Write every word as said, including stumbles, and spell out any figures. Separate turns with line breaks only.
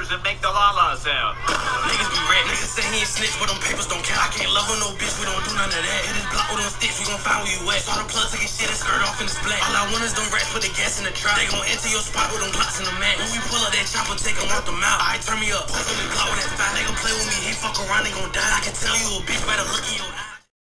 fingers and make the la la sound.
Niggas be red, niggas say he ain't snitch, but them papers don't count. I can't love her no bitch, we don't do none of that. Hit his block with them sticks, we gon' find where you at. Saw the plug, took his shit and skirt off in the splat. All I want is them rats, put the gas in the trap. They gon' enter your spot with them glocks in the mat. When we pull up that chopper, take them off the mouth. Alright, turn me up, post on the block with that fat. They gon' play with me, he fuck around, they gon' die. I can tell you a bitch better look in your eye.